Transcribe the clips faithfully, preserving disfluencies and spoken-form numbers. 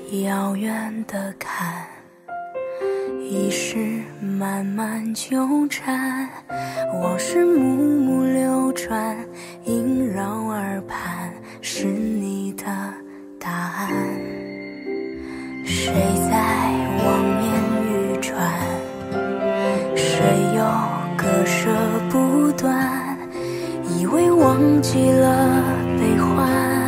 遥远的看，一世漫漫纠缠，往事幕幕流转，萦绕耳畔，是你的答案。谁在妄言欲穿，谁又割舍不断，以为忘记了悲欢，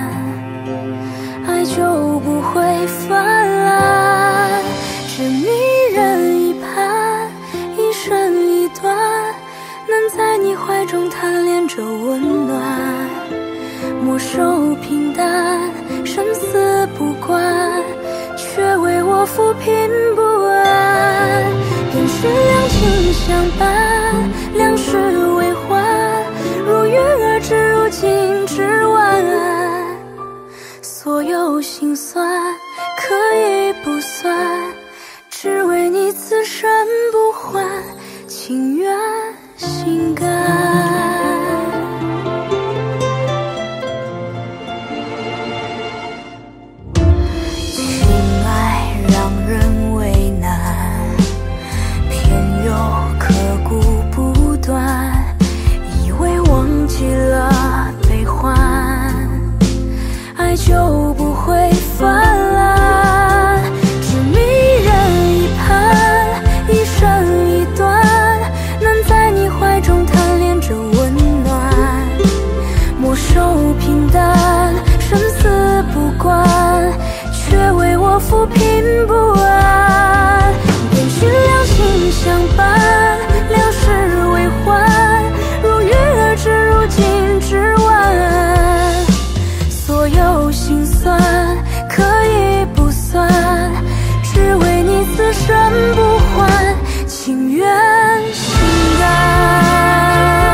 爱就不会泛滥。只迷人一盼，一生一段，能在你怀中贪恋着温暖，莫受平淡，生死不管，却为我抚平不安。便是两情相伴，两世为欢，如约而至，如今只晚。所有心酸可以不算，只为你此生不换，情愿心甘。情爱让人为难，偏又刻骨不断，以为忘记了悲欢，爱就不会泛滥。只迷人一盼，一生一段，能在你怀中贪恋着温暖，莫受平淡，生死不管，却为我抚平不安。便是两情相伴，两世为欢，如约而至，如今只晚。所有心酸可以不算，只为你此生不换，情愿心甘。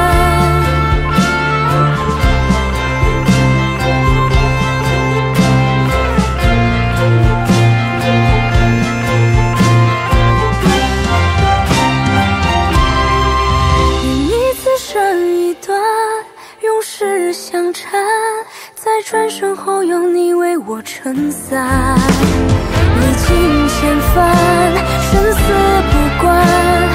与你此生一段，永世相缠，在转身后有你为我撑伞，历经千帆，生死不管，